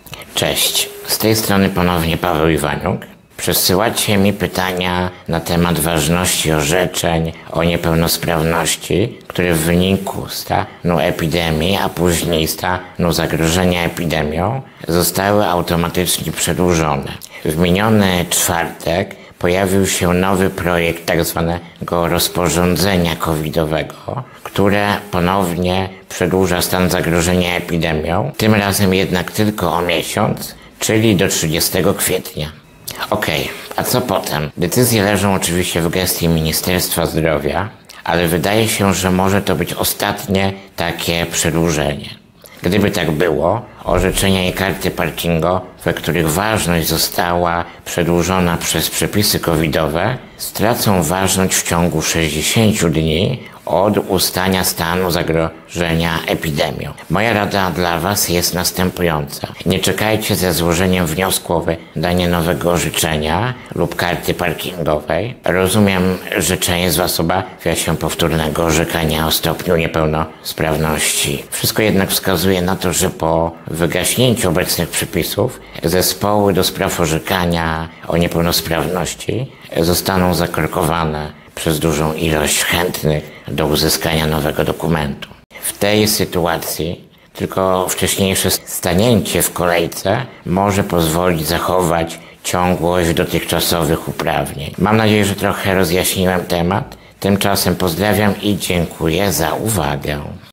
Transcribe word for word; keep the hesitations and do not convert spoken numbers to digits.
Cześć, z tej strony ponownie Paweł Iwaniuk. Przesyłacie mi pytania na temat ważności orzeczeń o niepełnosprawności, które w wyniku stanu epidemii, a później stanu zagrożenia epidemią zostały automatycznie przedłużone. W miniony czwartek pojawił się nowy projekt tak zwanego rozporządzenia covidowego, które ponownie przedłuża stan zagrożenia epidemią, tym razem jednak tylko o miesiąc, czyli do trzydziestego kwietnia. Okej, okay, a co potem? Decyzje leżą oczywiście w gestii Ministerstwa Zdrowia, ale wydaje się, że może to być ostatnie takie przedłużenie. Gdyby tak było, orzeczenia i karty parkingowe, których ważność została przedłużona przez przepisy covidowe, stracą ważność w ciągu sześćdziesięciu dni od ustania stanu zagrożenia epidemią. Moja rada dla Was jest następująca. Nie czekajcie ze złożeniem wniosku o wydanie nowego orzeczenia lub karty parkingowej. Rozumiem, że część z Was obawia się powtórnego orzekania o stopniu niepełnosprawności. Wszystko jednak wskazuje na to, że po wygaśnięciu obecnych przepisów zespoły do spraw orzekania o niepełnosprawności zostaną zakorkowane przez dużą ilość chętnych do uzyskania nowego dokumentu. W tej sytuacji tylko wcześniejsze stanięcie w kolejce może pozwolić zachować ciągłość dotychczasowych uprawnień. Mam nadzieję, że trochę rozjaśniłem temat. Tymczasem pozdrawiam i dziękuję za uwagę.